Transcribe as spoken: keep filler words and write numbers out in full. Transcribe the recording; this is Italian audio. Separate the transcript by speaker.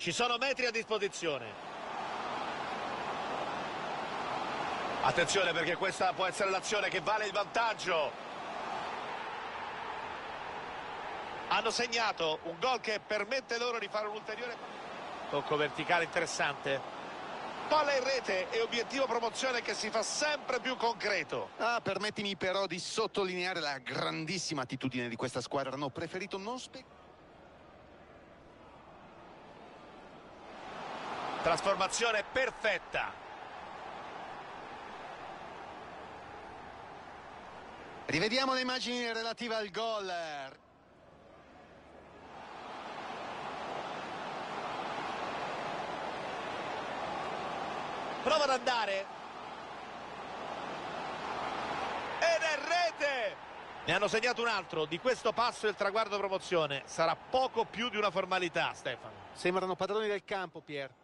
Speaker 1: Ci sono metri a disposizione. Attenzione, perché questa può essere l'azione che vale il vantaggio. Hanno segnato un gol che permette loro di fare un ulteriore tocco verticale interessante. Palla in rete e obiettivo promozione che si fa sempre più concreto.
Speaker 2: Ah, permettimi però di sottolineare la grandissima attitudine di questa squadra. Hanno preferito non spe...
Speaker 1: Trasformazione perfetta.
Speaker 2: Rivediamo le immagini relative al gol.
Speaker 1: Prova ad andare. Ed è rete! Ne hanno segnato un altro. Di questo passo il traguardo promozione sarà poco più di una formalità, Stefano.
Speaker 2: Sembrano padroni del campo, Pier.